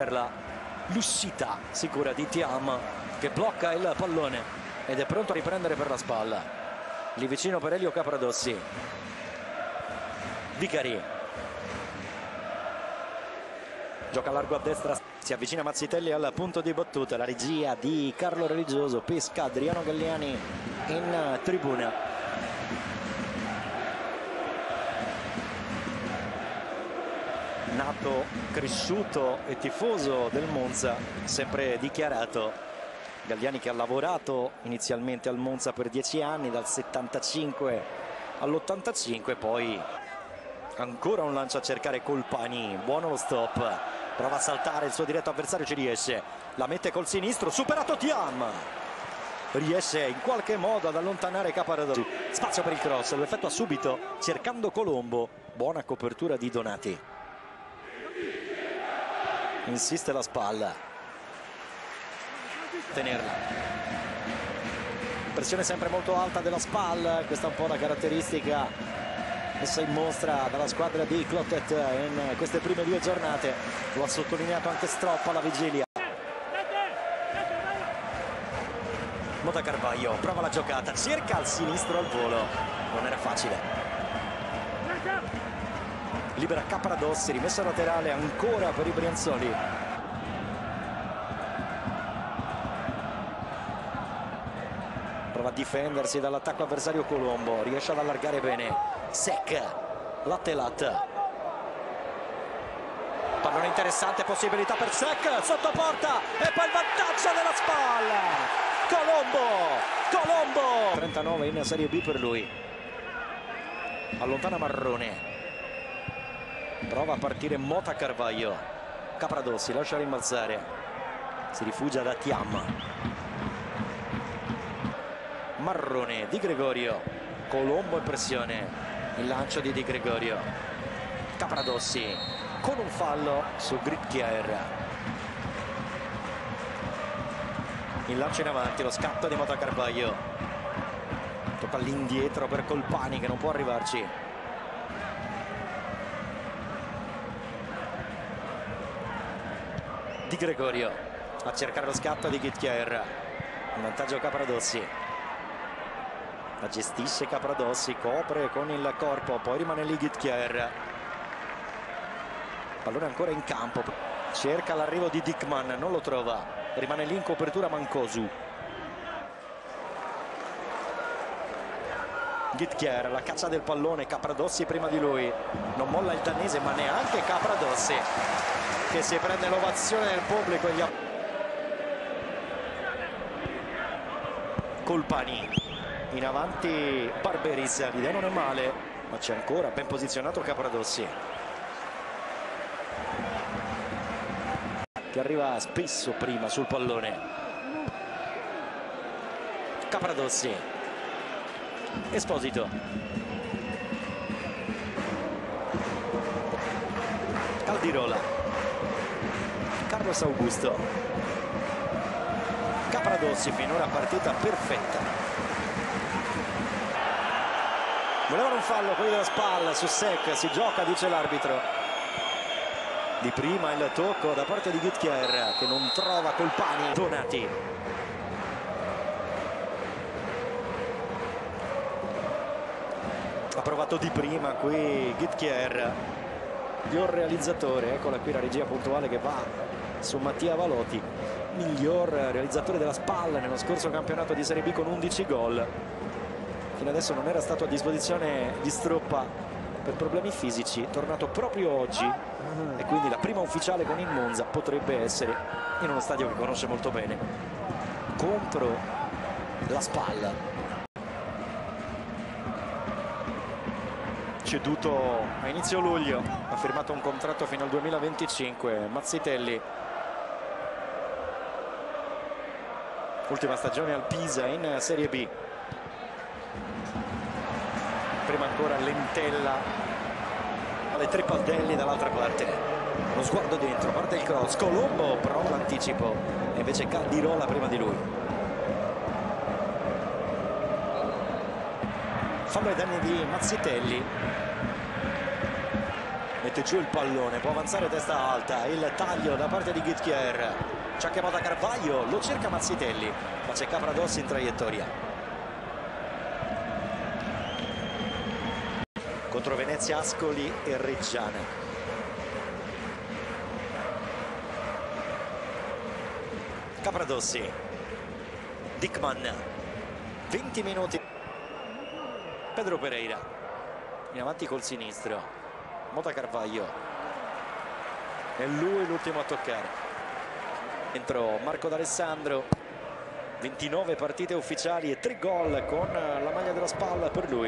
Per la l'uscita sicura di Thiam che blocca il pallone ed è pronto a riprendere per la spalla. Lì vicino per Elio Capradossi. Vicari gioca largo a destra, si avvicina Mazzitelli al punto di battuta. La regia di Carlo Religioso pesca Adriano Galliani in tribuna. Nato, cresciuto e tifoso del Monza, sempre dichiarato. Galliani che ha lavorato inizialmente al Monza per 10 anni, dal 75 all'85, poi ancora un lancio a cercare Colpani, buono lo stop, prova a saltare il suo diretto avversario, ci riesce, la mette col sinistro, superato Thiam, riesce in qualche modo ad allontanare Capradossi, spazio per il cross, lo effettua subito cercando Colombo, buona copertura di Donati. Insiste la spalla, tenerla, pressione sempre molto alta della spalla, questa è un po' la caratteristica messa in mostra dalla squadra di Clotet in queste prime 2 giornate, lo ha sottolineato anche Stroppa alla vigilia. Mota Carvaio prova la giocata, cerca al sinistro al volo, non era facile. Libera Capradossi, rimessa laterale ancora per i Brianzoli. Prova a difendersi dall'attacco avversario Colombo, riesce ad allargare bene. Sec, Lattelat. Pallone interessante, possibilità per Sec, sotto porta e poi il vantaggio della spalla. Colombo! 39 in Serie B per lui. Allontana Marrone. Prova a partire Mota Carvaio. Capradossi lascia rimbalzare, si rifugia da Thiam. Marrone, Di Gregorio, Colombo in pressione, il lancio di Di Gregorio. Capradossi con un fallo su Gritkier. Il lancio in avanti, lo scatto di Mota Carvaio, tocca all'indietro per Colpani che non può arrivarci. Di Gregorio a cercare lo scatto di Gitkier, in vantaggio Capradossi, la gestisce Capradossi, copre con il corpo, poi rimane lì Gitkier, pallone ancora in campo, cerca l'arrivo di Dickman, non lo trova, rimane lì in copertura Mancosu. Gitkier, la caccia del pallone, Capradossi prima di lui, non molla il danese ma neanche Capradossi, che si prende l'ovazione del pubblico. Colpani in avanti, Barberis, l'idea non è male ma c'è ancora ben posizionato Capradossi che arriva spesso prima sul pallone. Capradossi, Esposito, Caldirola, Carlos Augusto. Capradossi finora partita perfetta. Volevano un fallo quelli della spalla su Sec, si gioca dice l'arbitro. Di prima il tocco da parte di Gitkier che non trova Colpani. Donati. Ha provato di prima qui Gitkier, miglior realizzatore, eccola qui la regia puntuale che va su Mattia Valotti, miglior realizzatore della spalla nello scorso campionato di Serie B con 11 gol. Fino adesso non era stato a disposizione di Stroppa per problemi fisici, tornato proprio oggi e quindi la prima ufficiale con il Monza potrebbe essere in uno stadio che conosce molto bene, contro la spalla. Ceduto a inizio luglio, ha firmato un contratto fino al 2025, Mazzitelli. Ultima stagione al Pisa in Serie B. Prima ancora Lentella, alle Tripaldelli dall'altra parte. Lo sguardo dentro, parte il cross, Colombo prova l'anticipo e invece Caldirola prima di lui. Fallo ai danni di Mazzitelli. mette giù il pallone, può avanzare testa alta, il taglio da parte di Gittier, ci ha chiamato Carvaglio, lo cerca Mazzitelli, ma c'è Capradossi in traiettoria. Contro Venezia, Ascoli e Reggiana. Capradossi, Dickman, 20 minuti. Pedro Pereira in avanti col sinistro, Mota Carvaglio, è lui l'ultimo a toccare. Dentro Marco D'Alessandro, 29 partite ufficiali e 3 gol con la maglia della spalla per lui.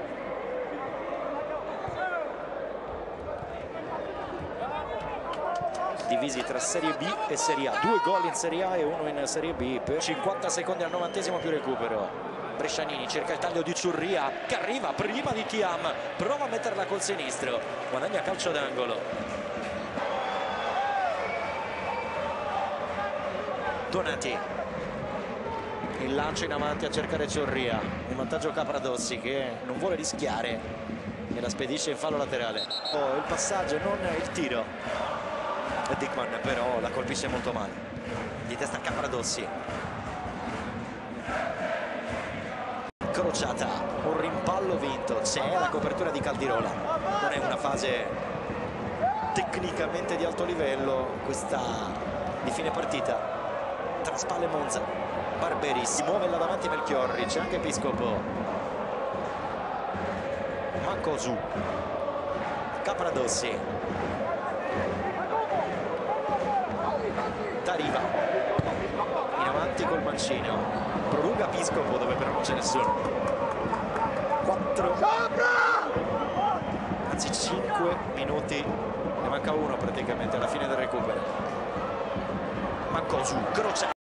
Divisi tra Serie B e Serie A, 2 gol in Serie A e 1 in Serie B per 50 secondi al 90° più recupero. Brescianini cerca il taglio di Ciurria che arriva prima di Thiam, prova a metterla col sinistro, guadagna calcio d'angolo. Donati, il lancio in avanti a cercare Ciurria, in vantaggio Capradossi che non vuole rischiare e la spedisce in fallo laterale. Il passaggio, non il tiro. Dickman però la colpisce molto male, di testa Capradossi, crociata, un rimpallo vinto, c'è la copertura di Caldirola, non è una fase tecnicamente di alto livello questa di fine partita. Tra spalle Monza, Barberi, si muove là davanti Melchiorri, c'è anche Piscopo, Mancosu, Capradossi, Tariva in avanti col mancino, prolunga Piscopo dove però non c'è nessuno. 4 anzi 5 minuti, ne manca uno praticamente alla fine del recupero. Mancosu, crociato.